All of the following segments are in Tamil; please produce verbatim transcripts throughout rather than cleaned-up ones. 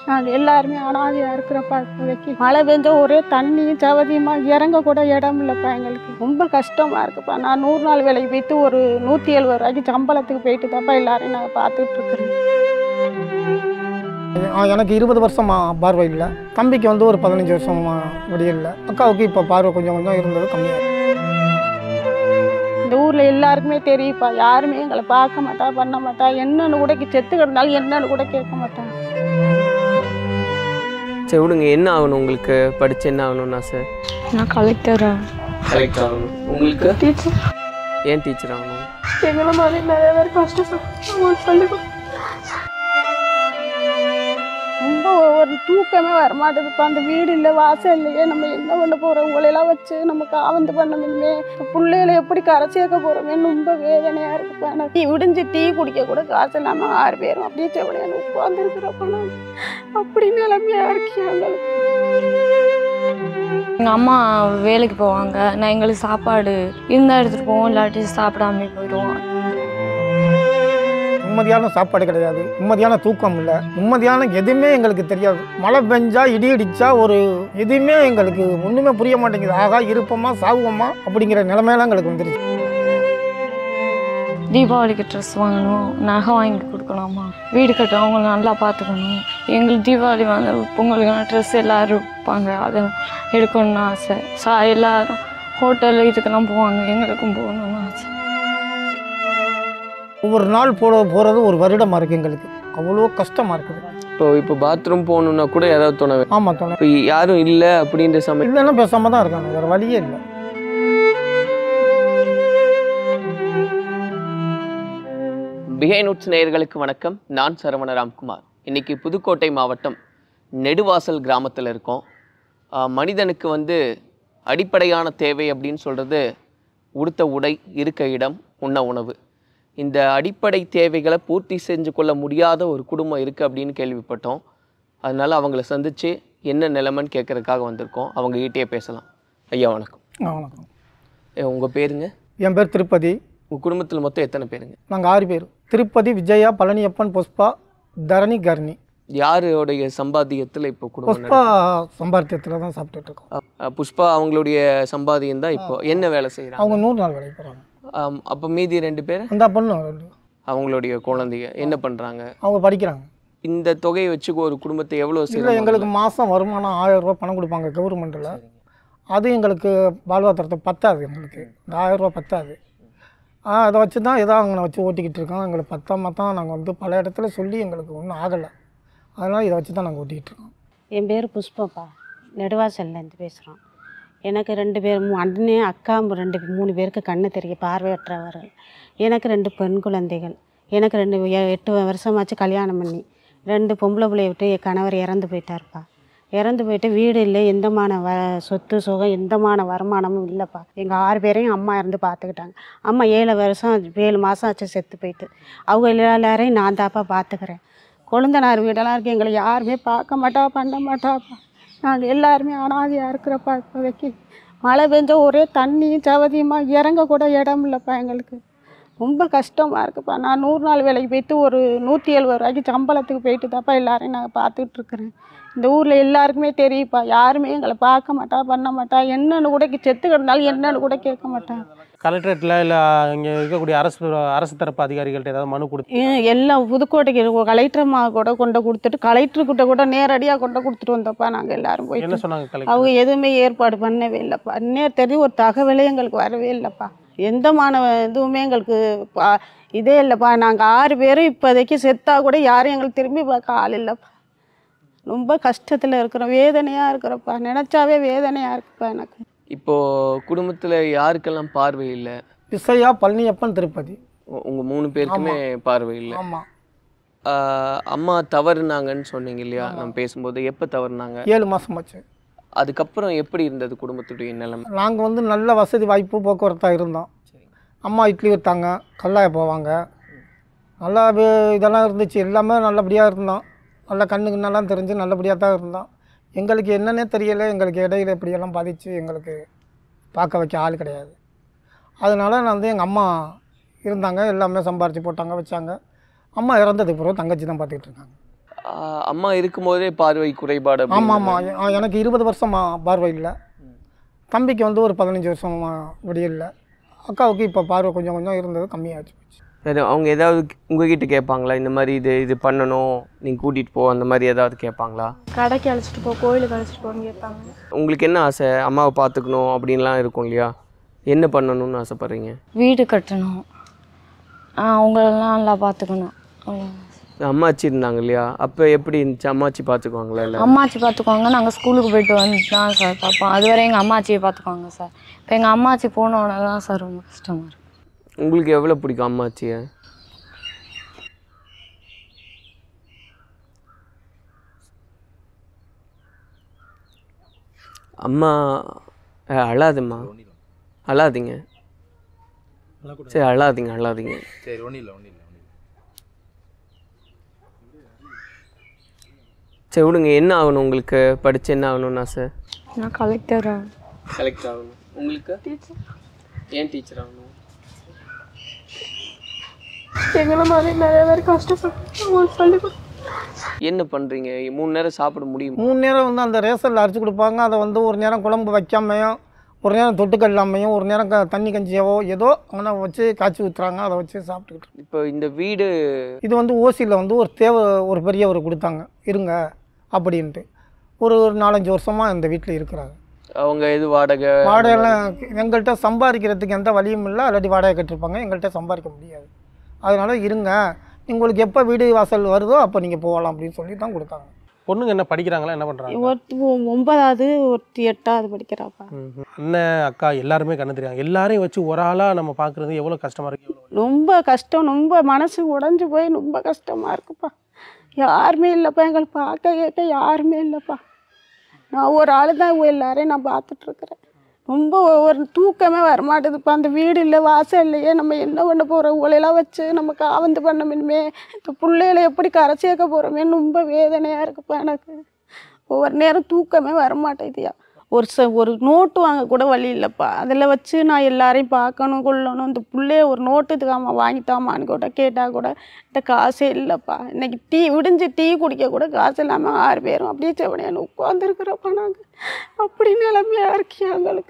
நாங்கள் எல்லாருமே அனாதையாக இருக்கிறப்பா. இப்போதைக்கு மழை பெஞ்சா ஒரே தண்ணியும் சவதியுமா இறங்க கூட இடம் இல்லைப்பா. எங்களுக்கு ரொம்ப கஷ்டமாக இருக்குப்பா. நான் நூறு நாள் வேலைக்கு போயிட்டு ஒரு நூற்றி எழுபது ரூபாய்க்கு சம்பளத்துக்கு போயிட்டு தான்ப்பா எல்லாரையும் நாங்கள் பார்த்துட்டு இருக்கிறேன். எனக்கு இருபது வருஷமா பார்வை இல்லை, தம்பிக்கு வந்து ஒரு பதினஞ்சு வருஷமா விடியல, அக்காவுக்கு இப்போ பார்வை கொஞ்சம் கொஞ்சம் இருந்தது கம்மியாக. இந்த ஊரில் எல்லாருக்குமே தெரியுப்பா, யாருமே எங்களை பார்க்க மாட்டா பண்ண மாட்டா, என்னன்னு கூட செத்து கிடந்தாலும் என்னன்னு கூட கேட்க மாட்டாங்க. சரி விடுங்க, என்ன ஆகணும் உங்களுக்கு? படிச்சு என்ன ஆகணும்னா சார்? நான் கலெக்டர் கலெக்டர் ஆகணும். உங்களுக்கு டீச்சர். ஏன் டீச்சர் ஆகணும்? எங்களை மாதிரி நிறைய பேர் கஷ்டம் சொல்லி ரொம்ப ஒரு தூக்கமே வரமாட்டேதுப்பா. அந்த வீடு இல்லை, வாசல் இல்லையே, நம்ம என்ன பண்ண போகிறோம்? உங்களையெல்லாம் வச்சு நமக்கு ஆவந்து பண்ணணுமே, பிள்ளைகளை எப்படி கரை சேர்க்க போகிறோமே, ரொம்ப வேதனையாக இருக்குப்பா. எனக்கு டீ விடிஞ்சு டீ குடிக்க கூட காசு இல்லாமல் ஆறு பேரும் அப்படியே செவனையான உட்காந்துருக்குறப்ப நான் அப்படி நிலைமையாக இருக்கேன். எங்களுக்கு எங்கள் அம்மா வேலைக்கு போவாங்க, நான் எங்களுக்கு சாப்பாடு இருந்தால் எடுத்துகிட்டு போவோம், இல்லாட்டி சாப்பிடாம போயிடுவோம். நிம்மதியான சாப்பாடு கிடையாது, நிம்மதியான தூக்கம் இல்லை, நிம்மதியான எதுவுமே எங்களுக்கு தெரியாது. மழை பெஞ்சா இடி இடிச்சா ஒரு எதுவுமே எங்களுக்கு ஒன்றுமே புரிய மாட்டேங்குது. ஆகா இருப்போமா சாகுவோமா அப்படிங்கிற நிலைமையெல்லாம் எங்களுக்கு வந்துருச்சு. தீபாவளிக்கு ட்ரெஸ் வாங்கணும், நகை வாங்கி கொடுக்கலாமா, வீடு கட்ட அவங்கள நல்லா பார்த்துக்கணும். எங்களுக்கு தீபாவளி வந்து பொங்கலுக்கான ட்ரெஸ் எல்லோரும் இருப்பாங்க, அதை எடுக்கணும்னு ஆசை. சா எல்லோரும் ஹோட்டல் இதுக்கெல்லாம் போவாங்க, எங்களுக்கும் போகணும்னு ஆசை. ஒவ்வொரு நாள் போட போகிறது ஒரு வருடமாக இருக்குது எங்களுக்கு, அவ்வளோ கஷ்டமாக இருக்குது. இப்போ இப்போ பாத்ரூம் போகணுன்னா கூட ஏதாவது துணை. ஆமாம் துணை. இப்போ யாரும் இல்லை அப்படின்ற சமயம் இல்லைன்னா பேசாமல் தான் இருக்காங்க, வேறு வழியே இல்லை. பிஹைண்ட் நோட்ஸ் நேயர்களுக்கு வணக்கம். நான் சரவண ராம்குமார். இன்றைக்கி புதுக்கோட்டை மாவட்டம் நெடுவாசல் கிராமத்தில் இருக்கோம். மனிதனுக்கு வந்து அடிப்படையான தேவை அப்படின்னு சொல்கிறது உடுத்த உடை, இருக்க இடம், உண்ண உணவு. இந்த அடிப்படை தேவைகளை பூர்த்தி செஞ்சு கொள்ள முடியாத ஒரு குடும்பம் இருக்குது அப்படின்னு கேள்விப்பட்டோம். அதனால் அவங்கள சந்தித்து என்ன நிலைமைன்னு கேட்குறதுக்காக வந்திருக்கோம். அவங்க கிட்டே பேசலாம். ஐயா வணக்கம். வணக்கம். உங்கள் பேருங்க? என் பேர் திருப்பதி. உங்கள் குடும்பத்தில் மொத்தம் எத்தனை பேருங்க? நாங்கள் ஆறு பேர். திருப்பதி, விஜயா, பழனியப்பன், புஷ்பா, தரணி, கர்ணி. யாருடைய சம்பாத்தியத்தில் இப்போ குடும்பம்? புஷ்பா சம்பாத்தியத்தில் தான் சாப்பிட்டுட்டு இருக்கோம். புஷ்பா அவங்களுடைய சம்பாதியம் தான். இப்போ என்ன வேலை செய்கிறாங்க? அவங்க நூறு நாள் வேலைக்கு போகிறாங்க. அப்போ மீதி ரெண்டு பேர் அந்த பொண்ணு அவங்களுடைய குழந்தைங்க என்ன பண்ணுறாங்க? அவங்க படிக்கிறாங்க. இந்த தொகையை வச்சு ஒரு குடும்பத்தை எவ்வளோ? இல்லை, எங்களுக்கு மாதம் வருமானம் ஆயிரம் ரூபா பணம் கொடுப்பாங்க கவர்மெண்ட்டில். அது எங்களுக்கு வாழ்வாதாரத்தை பத்தாது, எங்களுக்கு இந்த ஆயிரம் ரூபா பத்தாது. அதை வச்சு தான் ஏதோ அவங்க வச்சு ஓட்டிக்கிட்டு இருக்கோம். எங்களுக்கு பத்தாம தான் நாங்கள் வந்து பல இடத்துல சொல்லி எங்களுக்கு ஒன்றும் ஆகலை. அதனால் இதை வச்சு தான் நாங்கள் ஓட்டிக்கிட்டு இருக்கோம். என் பேர் புஷ்பாப்பா, நெடுவாசல்லேருந்து பேசுகிறோம். எனக்கு ரெண்டு பேர் மூ அண்ணே அக்கா ரெண்டு மூணு பேருக்கு கண்ணு தெரிய பார்வையற்றவர்கள். எனக்கு ரெண்டு பெண் குழந்தைகள். எனக்கு ரெண்டு எட்டு வருஷமாச்சு கல்யாணம் பண்ணி ரெண்டு பொம்பளை பிள்ளைய விட்டு என் கணவர் இறந்து போயிட்டார்ப்பா. இறந்து போயிட்டு வீடு இல்லை, எந்தமான வ சொத்து சுகம் எந்தமான வருமானமும் இல்லைப்பா. எங்கள் ஆறு பேரையும் அம்மா இருந்து பார்த்துக்கிட்டாங்க. அம்மா ஏழு வருஷம் ஏழு மாதம் ஆச்சு செத்து போயிட்டு. அவங்க எல்லாரையும் நான் தாப்பா பார்த்துக்கிறேன். கொழுந்தனார் வீடெல்லாம் இருக்குது, எங்களை யாருமே பார்க்க மாட்டா பண்ண மாட்டாப்பா. நாங்கள் எல்லாருமே அனாதையாக இருக்கிறப்பா. இப்போதைக்கு மழை பெஞ்சா ஒரே தண்ணியும் சவதியுமா இறங்க கூட இடம் இல்லைப்பா. எங்களுக்கு ரொம்ப கஷ்டமாக இருக்குப்பா. நான் நூறு நாள் வேலைக்கு போயிட்டு ஒரு நூற்றி எழுபது ரூபாய்க்கு சம்பளத்துக்கு போயிட்டு தாப்பா எல்லாரையும் நாங்கள் பார்த்துக்கிட்டு இருக்கிறேன். இந்த ஊரில் எல்லாருக்குமே தெரியுப்பா, யாருமே எங்களை பார்க்க மாட்டா பண்ண மாட்டா, என்னன்னு கூட செத்து கிடந்தாலும் என்னன்னு கூட கேட்க மாட்டாங்க. கலெக்டரேட்டில் இல்லை இங்கே இருக்கக்கூடிய அரசு அரசு தரப்பு அதிகாரிகள்ட்ட ஏதாவது மனு கொடுத்து எல்லாம் புதுக்கோட்டைக்கு கலெக்டர்மா கூட கொண்டு கொடுத்துட்டு கலெக்டர்கிட்ட கூட நேரடியாக கொண்டு கொடுத்துட்டு வந்தப்பா. நாங்கள் எல்லாரும் போய் என்ன சொன்னாங்க? அவங்க எதுவுமே ஏற்பாடு பண்ணவே இல்லைப்பா. நேர் தெரியும் ஒரு தகவலே எங்களுக்கு வரவே இல்லைப்பா. எந்தமான இதுவுமே எங்களுக்கு இதே இல்லைப்பா. நாங்கள் ஆறு பேரும் இப்போதைக்கு செத்தா கூட யாரும் எங்களுக்கு திரும்பி பார்க்க ஆள் இல்லைப்பா. ரொம்ப கஷ்டத்தில் இருக்கிறோம், வேதனையாக இருக்கிறப்பா. நினச்சாவே வேதனையாக இருக்குப்பா எனக்கு. இப்போது குடும்பத்தில் யாருக்கெல்லாம் பார்வை இல்லை? விசையா, பழனியப்பன், திருப்பதி. உங்கள் மூணு பேருக்குமே பார்வை இல்லை. ஆமாம். அம்மா தவறுனாங்கன்னு சொன்னீங்க இல்லையா நம்ம பேசும்போது? எப்போ தவறுனாங்க? ஏழு மாதம் ஆச்சு. அதுக்கப்புறம் எப்படி இருந்தது குடும்பத்துடைய நிலைமை? நாங்கள் வந்து நல்ல வசதி வாய்ப்பு போக்குவரத்தாக இருந்தோம். அம்மா இட்லி விற்றாங்க, கல்லாய போவாங்க, நல்லா இதெல்லாம் இருந்துச்சு. எல்லாமே நல்லபடியாக இருந்தோம். நல்லா கண்ணுக்கு நல்லா தெரிஞ்சு நல்லபடியாக தான் இருந்தோம். எங்களுக்கு என்னன்னே தெரியலை. எங்களுக்கு இடையில இப்படியெல்லாம் பாதித்து எங்களுக்கு பார்க்க வைக்க ஆள் கிடையாது. அதனால் நான் வந்து எங்கள் அம்மா இருந்தாங்க, எல்லாமே சம்பாரித்து போட்டாங்க வச்சாங்க. அம்மா இறந்ததுக்கு பிறகு தங்கச்சி தான் பார்த்துக்கிட்டு இருக்காங்க. ஆஹ் அம்மா இருக்கும்போதே பார்வை குறைபாடு ஆமாம் ஆமாம் எனக்கு இருபது வருஷமா பார்வை இல்லை, தம்பிக்கு வந்து ஒரு பதினஞ்சு வருஷமா இப்படி இல்லை, அக்காவுக்கு இப்போ பார்வை கொஞ்சம் கொஞ்சம் இருந்தது கம்மியாச்சு. சரி, அவங்க ஏதாவது உங்ககிட்ட கேட்பாங்களா இந்த மாதிரி இது இது பண்ணணும் நீங்கள் கூட்டிகிட்டு போ அந்த மாதிரி ஏதாவது கேட்பாங்களா? கடைக்கு அழைச்சிட்டு போ, கோயிலுக்கு அழைச்சிட்டு போன்னு கேட்பாங்க. உங்களுக்கு என்ன ஆசை? அம்மாவை பார்த்துக்கணும் அப்படின்லாம் இருக்கும் இல்லையா? என்ன பண்ணணும்னு ஆசைப்பட்றீங்க? வீடு கட்டணும், அவங்களெல்லாம் நல்லா பார்த்துக்கணும். அம்மாச்சி இருந்தாங்க இல்லையா, அப்போ எப்படி இருந்துச்சு? அம்மாச்சி பார்த்துக்குவாங்களா? இல்லை அம்மாச்சி பார்த்துக்குவாங்க, நாங்கள் ஸ்கூலுக்கு போயிட்டு வந்து தான் சார் பார்ப்போம். அதுவரை எங்கள் அம்மாச்சியை பார்த்துக்குவாங்க சார். இப்போ எங்கள் அம்மாச்சி போனோடனே தான் சார் ரொம்ப கஷ்டமாக இருக்குது. உங்களுக்கு எவ்வளோ பிடிக்கும் அம்மாச்சியை? அம்மா அழாதும்மா, அழாதீங்க, சரி அழாதீங்க அழாதீங்க சரி ஒன்றும் இல்லை ஒன்றும் இல்லை சரி விடுங்க. என்ன ஆகணும் உங்களுக்கு? படித்து என்ன ஆகணும்னு ஆசை? நான் கலெக்டர் ஆகணும். கலெக்டர் ஆகணும். உங்களுக்கு? டீச்சர். ஏன் டீச்சர் ஆகணும்? எங்களை மாதிரி நிறைய பேர் கஷ்டப்பட்டு உங்களுக்கு சொல்லி கொடு. என்ன பண்ணுறீங்க? மூணு நேரம் சாப்பிட முடியும்? மூணு நேரம் வந்து அந்த ரேஷனில் அரைச்சி கொடுப்பாங்க, அதை வந்து ஒரு நேரம் குழம்பு வைக்காமையும், ஒரு நேரம் தொட்டுக்க இல்லாமையும், ஒரு நேரம் க தண்ணி கஞ்சியாவோ ஏதோ அங்கே வச்சு காய்ச்சி ஊற்றுறாங்க, அதை வச்சு சாப்பிட்டுக்கிட்டு. இப்போ இந்த வீடு இது வந்து ஓசியில் வந்து ஒரு தேவை ஒரு பெரியவர் கொடுத்தாங்க இருங்க அப்படின்ட்டு, ஒரு ஒரு நாலஞ்சு வருஷமாக இந்த வீட்டில் இருக்கிறாங்க. அவங்க எது வாடகை? வாடகைலாம் எங்கள்கிட்ட சம்பாதிக்கிறதுக்கு எந்த வழியும் இல்லை, இல்லாட்டி வாடகை கட்டிருப்பாங்க, எங்கள்கிட்ட சம்பாதிக்க முடியாது. அதனால் இருங்க, உங்களுக்கு எப்போ வீடு வாசல் வருதோ அப்போ நீங்கள் போகலாம் அப்படின்னு சொல்லி தான் கொடுத்தாங்க. பொண்ணுங்க என்ன படிக்கிறாங்களா, என்ன பண்ணுறாங்க? ஒருத்தி ஒன்பதாவது ஒருத்தி எட்டாவது படிக்கிறாப்பா. அண்ணன் அக்கா எல்லாருமே கண்ணு தெரியாங்க, எல்லாரையும் வச்சு ஒரு ஆளாக நம்ம பார்க்குறது எவ்வளோ கஷ்டமாக இருக்குது. ரொம்ப கஷ்டம், ரொம்ப மனசு உடஞ்சி போய் ரொம்ப கஷ்டமாக இருக்குப்பா. யாருமே இல்லைப்பா, எங்களை பார்க்க கேட்க யாருமே இல்லைப்பா. நான் ஒரு ஆள் தான் எல்லாரையும் நான் பார்த்துட்ருக்குறேன். ரொம்ப ஒரு தூக்கமே வரமாட்டேதுப்பா. அந்த வீடு இல்லை, வாசல் இல்லையே, நம்ம என்ன பண்ண போகிறோம்? உங்களையெல்லாம் வச்சு நம்ம காவந்து பண்ணணுமே, இப்போ பிள்ளைகளை எப்படி கரை சேர்க்க போகிறோமே, ரொம்ப வேதனையாக இருக்குப்பா எனக்கு. ஒவ்வொரு நேரம் தூக்கமே வரமாட்டேதுயா. ஒரு ச ஒரு நோட்டு வாங்க கூட வழி இல்லைப்பா. அதில் வச்சு நான் எல்லாரையும் பார்க்கணும் கொள்ளணும். இந்த பிள்ளைய ஒரு நோட்டுக்காமா வாங்கித்தாமான்னு கூட கேட்டால் கூட இந்த காசே இல்லைப்பா. இன்றைக்கி டீ விடிஞ்சு டீ குடிக்க கூட காசு இல்லாமல் ஆறு பேரும் அப்படியே செவனையானு உட்காந்துருக்குறப்பா. நாங்கள் அப்படி நிலைமையாக இருக்கி எங்களுக்கு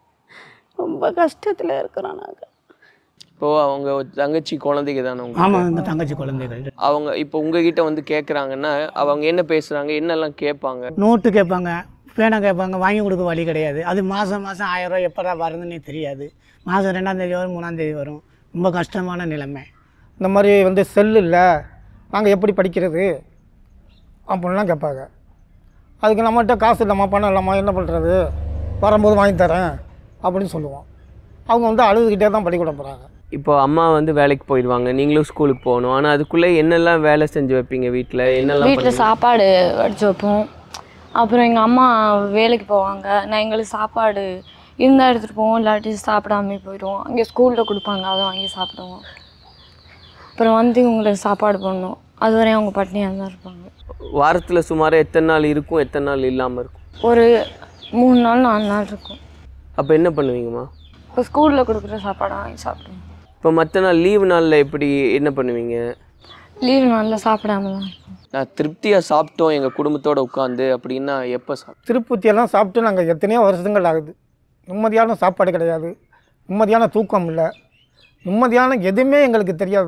ரொம்ப கஷ்டத்தில் இருக்கிறோம் நாங்கள். இப்போது அவங்க தங்கச்சி குழந்தைங்க தானே? ஆமாம், இந்த தங்கச்சி குழந்தைகள். அவங்க இப்போ உங்ககிட்ட வந்து கேட்குறாங்கன்னா அவங்க என்ன பேசுகிறாங்க, என்னெல்லாம் கேட்பாங்க? நோட்டு கேட்பாங்க, பேனா கேட்பாங்க, வாங்கி கொடுக்க வழி கிடையாது. அது மாதம் மாதம் ஆயிரம் ரூபா எப்படா வருதுன்னே தெரியாது. மாதம் ரெண்டாந்தேதி வரும், மூணாந்தேதி வரும். ரொம்ப கஷ்டமான நிலைமை. இந்த மாதிரி வந்து செல்லு இல்லை, நாங்கள் எப்படி படிக்கிறது அப்படின்லாம் கேட்பாங்க. அதுக்கு நம்மகிட்ட காசு இல்லைம்மா, பணம் இல்லைம்மா, என்ன பண்ணுறது, வரும்போது வாங்கி தரேன் அப்படின்னு சொல்லுவோம். அவங்க வந்து அழுதுகிட்டே தான் பள்ளிக்கூடம் போகிறாங்க. இப்போ அம்மா வந்து வேலைக்கு போயிடுவாங்க, நீங்களும் ஸ்கூலுக்கு போகணும். ஆனால் அதுக்குள்ளே என்னெல்லாம் வேலை செஞ்சு வைப்பீங்க வீட்டில்? என்னெல்லாம் வீட்டில் சாப்பாடு வடிச்சு வைப்போம். அப்புறம் எங்கள் அம்மா வேலைக்கு போவாங்க, நான் எங்களுக்கு சாப்பாடு இருந்தால் எடுத்துகிட்டு போவோம், இல்லாட்டி சாப்பிடாம போயிடுவோம். அங்கே ஸ்கூலில் கொடுப்பாங்க, அதை வாங்கி சாப்பிடுவோம். அப்புறம் வந்து இவங்களுக்கு சாப்பாடு பண்ணணும், அதுவரையும் அவங்க பட்னியாக தான் இருப்பாங்க. வாரத்தில் சுமார் எத்தனை நாள் இருக்கும், எத்தனை நாள் இல்லாமல் இருக்கும்? ஒரு மூணு நாள் நாலு நாள் இருக்கும். அப்போ என்ன பண்ணுவீங்கம்மா? இப்போ ஸ்கூலில் கொடுக்குற சாப்பாடை வாங்கி சாப்பிடுவோம். இப்போ மற்ற நாள் லீவு நாளில் எப்படி என்ன பண்ணுவீங்க? லீவு நாளில் சாப்பிடாம தான் இருக்கும். நான் திருப்தியாக சாப்பிட்டோம் எங்கள் குடும்பத்தோடு உட்காந்து அப்படின்னா எப்போ சாப்பிட்டோம்? திருப்பூத்தியெல்லாம் சாப்பிட்டு நாங்கள் எத்தனையோ வருஷங்கள் ஆகுது. நிம்மதியான சாப்பாடு கிடையாது, நிம்மதியான தூக்கம் இல்லை, நிம்மதியான எதுவுமே எங்களுக்கு தெரியாது.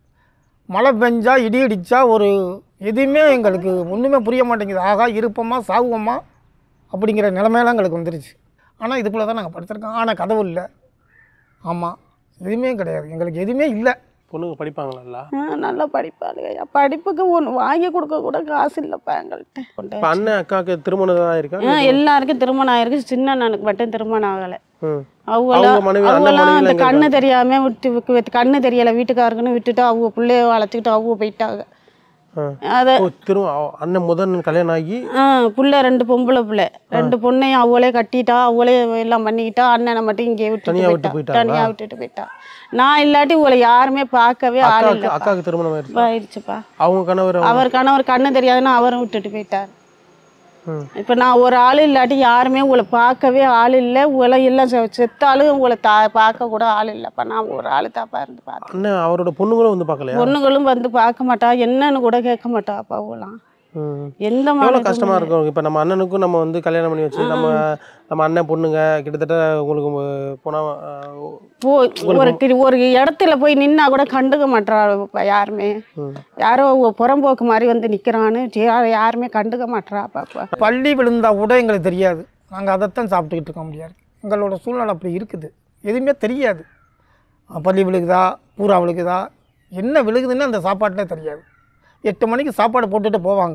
மழை பெஞ்சா இடி அடித்தா ஒரு எதுவுமே எங்களுக்கு ஒன்றுமே புரிய மாட்டேங்குது. ஆகா இருப்போமா சாகுவோமா அப்படிங்கிற நிலைமையெல்லாம் எங்களுக்கு வந்துருச்சு. ஆனால் இதுக்குள்ளே தான் நாங்கள் படுத்துருக்கோம். ஆனால் கதவு இல்லை, ஆமாம் எதுவுமே கிடையாது, எங்களுக்கு எதுவுமே இல்லை. பொண்ணுங்க படிப்பாங்களா? ஆ நல்லா படிப்பாளுங்க. படிப்புக்கு ஒன்று வாங்கி கொடுக்க கூட காசு இல்லைப்பா எங்கள்கிட்ட. இப்போ அண்ணன் அக்காவுக்கு திருமணம் தான் இருக்கா? ஆ எல்லாருக்கும் திருமணம் ஆயிருக்கு, சின்ன அண்ணனுக்கு மட்டும் திருமணம் ஆகலை. ம். அவங்களாம் அவங்க மனைவி- அண்ணன் அவங்களாம் அந்த மனைவிலாம் கண்ணு தெரியாம விட்டு விட்டு- கண்ணு தெரியலை வீட்டுக்காருக்குன்னு விட்டுட்டு அவங்க பிள்ளைய வளர்த்துக்கிட்டு அவங்க போயிட்டாங்க. ஆ. அதை ஓ, திரும்ப அவ- அண்ணன் முதல் கல்யாணம் ஆகி ஆ புள்ள ரெண்டு பொம்பளை பிள்ளை, ரெண்டு பொண்ணையும் அவளே கட்டிட்டா, அவளே எல்லாம் பண்ணிக்கிட்டா. அண்ணனை மட்டும் இங்கே விட்டுட்டு தனியா விட்டு போயிட்டா, போயிட்டாங்களா? தனியாக விட்டுட்டு போயிட்டா. நான் இல்லாட்டி உங்களை யாருமே பார்க்கவே ஆள் அக்காவுக்கு இல்லை. அக்காவுக்கு திருமணம் ஆயிடுச்சு. ஆயிடுச்சுப்பா. அவங்க கணவர் அவர் கணவர் கண்ணு தெரியாதுன்னு அவரும் விட்டுட்டு போயிட்டார். ம். இப்போ நான் ஒரு ஆள் இல்லாட்டி யாருமே உங்களை பார்க்கவே ஆள் இல்லை. உங்களை எல்லாம் செ- செத்தாலும் உங்களை தா பார்க்க கூட ஆள் இல்லைப்பா. நான் ஒரு ஆள் தாப்பா இருந்து பார்த்தேன். அண்ணன் அவரோட பொண்ணுங்களும் வந்து பார்க்கலையா? பொண்ணுங்களும் வந்து பார்க்க மாட்டா, என்னன்னு கூட கேட்க மாட்டா அப்பா. அவங்களாம் எந்த எவ்வளோ மாதிரி கஷ்டமாக இருக்கும். இப்போ நம்ம அண்ணனுக்கும் நம்ம வந்து கல்யாணம் பண்ணி வச்சு நம்ம நம்ம அண்ணன் பொண்ணுங்க கிட்டத்தட்ட உங்களுக்கு போனால் போ ஒரு கி- ஒரு இடத்துல போய் நின்னா கூட கண்டுக்க மாட்றா யாருமே. யாரோ ஒ- புறம்போக்கு மாதிரி வந்து நிற்கிறான்னு யாருமே கண்டுக்க மாட்றா பாப்பா. பள்ளி விழுந்தா கூட எங்களுக்கு தெரியாது. நாங்கள் அதைத்தான் சாப்பிட்டுக்கிட்டு இருக்க முடியாது. எங்களோட சூழ்நிலை அப்படி இருக்குது. எதுவுமே தெரியாது. பள்ளி விழுகுதா, பூரா விழுகுதா, என்ன விழுகுதுன்னு அந்த சாப்பாட்டிலே தெரியாது. எட்டு மணிக்கு சாப்பாடு போட்டுட்டு போவாங்க,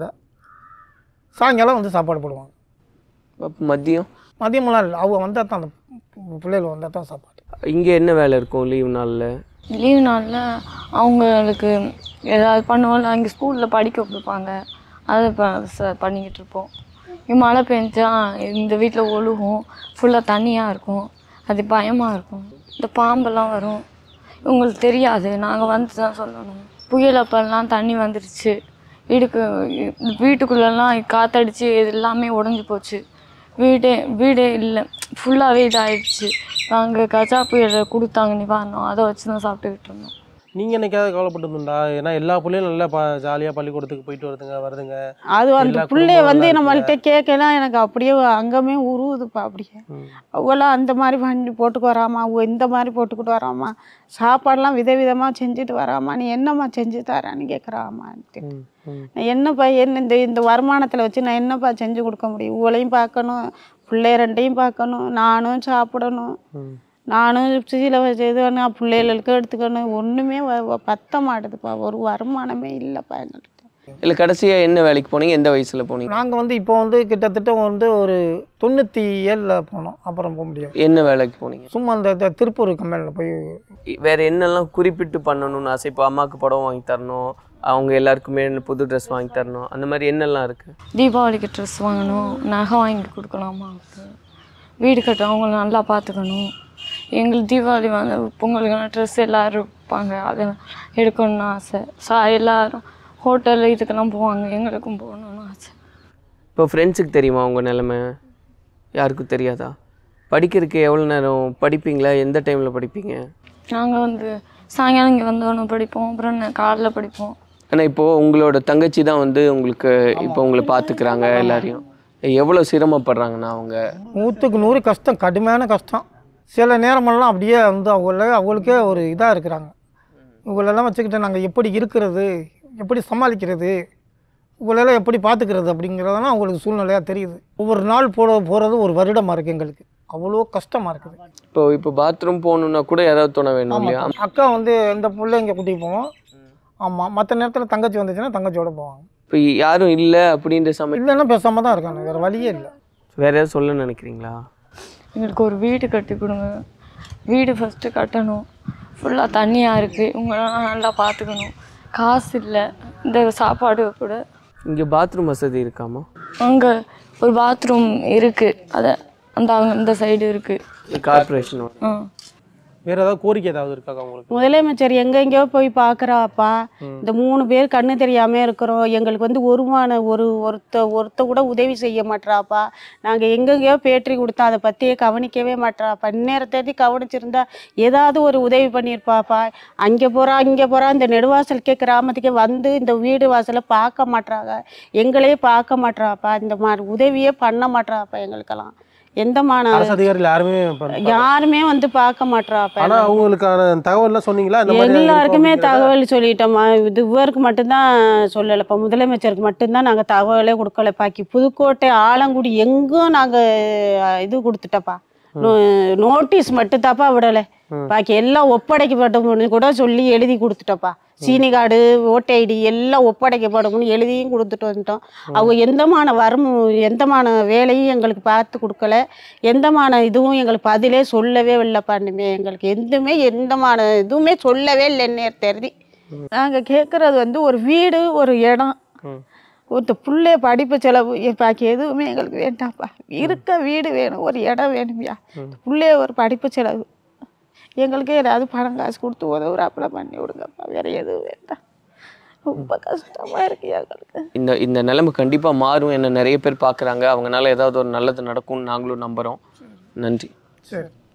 சாயங்காலம் வந்து சாப்பாடு போடுவாங்க. அப்ப மதியம் மதியமெல்லாம் இல்லை, அவங்க வந்தால் தான், அந்த பிள்ளைகள் வந்தால் தான் சாப்பாடு. இங்கே என்ன வேலை இருக்கும் லீவ் நாளில்? லீவ் நாளில் அவங்களுக்கு ஏதாவது பண்ணுவோம்ல, அங்கே ஸ்கூலில் படிக்க கொடுப்பாங்க, அதை ப ச பண்ணிக்கிட்டு இருப்போம். இங்கே மழை பெஞ்சா இந்த வீட்டில் ஒழுகும், ஃபுல்லாக தண்ணியாக இருக்கும், அது பயமாக இருக்கும். இந்த பாம்பெல்லாம் வரும், இவங்களுக்கு தெரியாது, நாங்கள் வந்து தான் சொல்லணும். புயல் அப்பெல்லாம் தண்ணி வந்துடுச்சு, வீட்டுக்கு வீட்டுக்குள்ளெல்லாம் காற்றடிச்சு இது எல்லாமே உடஞ்சி போச்சு. வீடே வீடே இல்லை, ஃபுல்லாகவே இதாகிடுச்சு. நாங்கள் கஜா புயலை கொடுத்தாங்க நிவாரணம், அதை வச்சு தான் சாப்பிட்டுக்கிட்டு இருந்தோம். நீங்கள் என்னைக்காவது கவலைப்பட்டதுண்டா? ஏன்னா எல்லா பிள்ளையும் நல்லா பா ஜாலியாக பள்ளிக்கூடத்துக்கு போயிட்டு வருதுங்க வருதுங்க. அது அந்த எல்லா பிள்ளைய குடும்பம் வந்து நல்லா நம்மள்கிட்ட கேட்கலாம், எனக்கு அப்படியே அங்கமே உருவுதுப்பா. அப்படியே அவங்களாம் அந்த மாதிரி பண்ணி போட்டுக்கு வராமா, அவங்க இந்த மாதிரி போட்டுக்கிட்டு வராமா, சாப்பாடெல்லாம் விதவிதமாக செஞ்சுட்டு வராமா, நீ என்னம்மா செஞ்சு தரான்னு கேட்குறாமான்ட்டு. நான் என்னப்பா என்ன இந்த இந்த வருமானத்தில் வச்சு நான் என்னப்பா செஞ்சு கொடுக்க முடியும்? உங்களையும் பார்க்கணும், பிள்ளை ரெண்டையும் பார்க்கணும், நானும் சாப்பிடணும், நானும் சீல வச்சு இது வேணும், பிள்ளைகளுக்கு எடுத்துக்கணும், ஒன்றுமே பத்த மாட்டுதுப்பா. ஒரு வருமானமே இல்லைப்பா எங்கள்கிட்ட. இல்லை கடைசியாக என்ன வேலைக்கு போனீங்க, எந்த வயசில் போனீங்க? நாங்கள் வந்து இப்போ வந்து கிட்டத்தட்ட வந்து ஒரு தொண்ணூற்றி ஏழில் போனோம், அப்புறம் போக முடியாது. என்ன வேலைக்கு போனீங்க? சும்மா அந்த இந்த திருப்பூர் கம்பெனியில் போய். வேற என்னெல்லாம் குறிப்பிட்டு பண்ணணும்னு ஆசை? இப்போ அம்மாவுக்கு படம் வாங்கி தரணும், அவங்க எல்லாருக்குமே புது ட்ரெஸ் வாங்கி தரணும், அந்த மாதிரி என்னெல்லாம் இருக்குது? தீபாவளிக்கு ட்ரெஸ் வாங்கணும், நகை வாங்கி கொடுக்கணும் அம்மாவுக்கு, வீடு கட்ட அவங்கள நல்லா பார்த்துக்கணும். எங்களுக்கு தீபாவளி வந்து பொங்கலுக்கான ட்ரெஸ் எல்லோரும் இருப்பாங்க, அதை எடுக்கணும்னு ஆசை. சா எல்லோரும் ஹோட்டலில் இதுக்கெல்லாம் போவாங்க, எங்களுக்கும் போகணுன்னு ஆசை. இப்போ ஃப்ரெண்ட்ஸுக்கு தெரியுமா உங்கள் நிலைமை? யாருக்கும் தெரியாதா? படிக்கிறதுக்கு எவ்வளோ நேரம் படிப்பீங்களா? எந்த டைமில் படிப்பீங்க? நாங்கள் வந்து சாயங்காலம் இங்கே வந்தோன்னு படிப்போம், அப்புறம் காலைல படிப்போம். ஆனால் இப்போது உங்களோட தங்கச்சி தான் வந்து உங்களுக்கு இப்போ உங்களை பார்த்துக்கிறாங்க, எல்லாரையும் எவ்வளோ சிரமப்படுறாங்கண்ணா அவங்க? நூற்றுக்கு நூறு கஷ்டம், கடுமையான கஷ்டம். சில நேரமெல்லாம் அப்படியே வந்து அவங்கள அவங்களுக்கே ஒரு இதாக இருக்கிறாங்க. இவங்களெல்லாம் வச்சுக்கிட்டு நாங்கள் எப்படி இருக்கிறது, எப்படி சமாளிக்கிறது, இவங்களெல்லாம் எப்படி பார்த்துக்கிறது அப்படிங்கிறதெல்லாம் அவங்களுக்கு சூழ்நிலையாக தெரியுது. ஒவ்வொரு நாள் போட போகிறது ஒரு வருடமாக இருக்குது எங்களுக்கு, அவ்வளோ கஷ்டமாக இருக்குது. இப்போ இப்போ பாத்ரூம் போகணுன்னா கூட யாராவது துணை வேணும் இல்லையா? அக்கா வந்து இந்த பிள்ளைங்க கூட்டிகிட்டு போவோம். ஆமாம், மற்ற நேரத்தில் தங்கச்சி வந்துச்சுன்னா தங்கச்சியோட போவாங்க. இப்போ யாரும் இல்லை அப்படின்ற சமயம் இல்லைன்னா பேசாமல் தான் இருக்காங்க, வேறு வழியே இல்லை. வேற ஏதாவது சொல்ல நினைக்கிறீங்களா? எங்களுக்கு ஒரு வீடு கட்டி கொடுங்க, வீடு ஃபஸ்ட்டு கட்டணும், ஃபுல்லாக தண்ணியாக இருக்குது, இவங்களெல்லாம் நல்லா பார்த்துக்கணும். காசு இல்லை, இந்த சாப்பாடு கூட. இங்கே பாத்ரூம் வசதி இருக்காமா? அங்கே ஒரு பாத்ரூம் இருக்குது, அதை அந்த அந்த சைடு இருக்குது, கார்பரேஷன். ஆ. வேறு ஏதாவது கோரிக்கை ஏதாவது இருக்காக்கா உங்களுக்கு? முதலமைச்சர் எங்கெங்கேயோ போய் பார்க்குறாப்பா. இந்த மூணு பேர் கண்ணு தெரியாமல் இருக்கிறோம், எங்களுக்கு வந்து ஒருமான ஒரு ஒருத்த ஒருத்த கூட உதவி செய்ய மாட்றாப்பா. நாங்கள் எங்கெங்கேயோ பேட்டி கொடுத்தோம், அதை பற்றியே கவனிக்கவே மாட்றாப்பா. இந்நேரத்தை கவனிச்சிருந்தா ஏதாவது ஒரு உதவி பண்ணியிருப்பாப்பா. அங்கே போகிறா இங்கே போகிறா, இந்த நெடுவாசலுக்கே கிராமத்துக்கே வந்து இந்த வீடு வாசலை பார்க்க மாட்றாங்க, எங்களையே பார்க்க மாட்றாப்பா. இந்த மாதிரி உதவியே பண்ண மாட்றாப்பா. எங்களுக்கெல்லாம் எந்த மான அரசு அதிகாரிகள் யாருமே யாருமே வந்து பார்க்க மாட்றாப்பா. ஆனால் அவங்களுக்கான தகவல்லாம் சொன்னீங்களா? எல்லாருக்குமே தகவல் சொல்லிட்டோம்மா. இது இவருக்கு மட்டும்தான் சொல்லலைப்பா, முதலமைச்சருக்கு மட்டும்தான் நாங்கள் தகவலே கொடுக்கலப்பாக்கி. புதுக்கோட்டை ஆலங்குடி எங்கும் நாங்கள் இது கொடுத்துட்டப்பா, நோட்டீஸ் மட்டும்தாப்பா விடலை. பாக்கி எல்லாம் ஒப்படைக்கப்படும் கூட சொல்லி எழுதி கொடுத்துட்டோப்பா. சீனி கார்டு, ஓட்டு ஐடி எல்லாம் ஒப்படைக்கப்படும்னு எழுதியும் கொடுத்துட்டு வந்துட்டோம். அவங்க எந்தமான வரும் எந்தமான வேலையும் எங்களுக்கு பார்த்து கொடுக்கல, எந்தமான இதுவும் எங்களுக்கு பதிலே சொல்லவே இல்லைப்பாண்டுமே. எங்களுக்கு எதுவுமே எந்தமான இதுவுமே சொல்லவே இல்லைன்னே தெரிஞ்சு. நாங்கள் கேட்குறது வந்து ஒரு வீடு, ஒரு இடம், ஒருத்த பிள்ளைய படிப்பு செலவு பாக்கி எதுவுமே எங்களுக்கு வேண்டாம்ப்பா. இருக்க வீடு வேணும், ஒரு இடம் வேணும்யா, பிள்ளைய ஒரு படிப்பு செலவு எங்களுக்கு ஏதாவது பணம் காசு கொடுத்து உதவுறாப்புல பண்ணி விடுங்கப்பா. வேற எதுவும் வேண்டாம், ரொம்ப கஷ்டமா இருக்கு எங்களுக்கு. இந்த இந்த நிலைமை கண்டிப்பாக மாறும், என்ன நிறைய பேர் பார்க்குறாங்க, அவங்களால ஏதாவது ஒரு நல்லது நடக்கும்னு நாங்களும் நம்புகிறோம். நன்றி. சரி.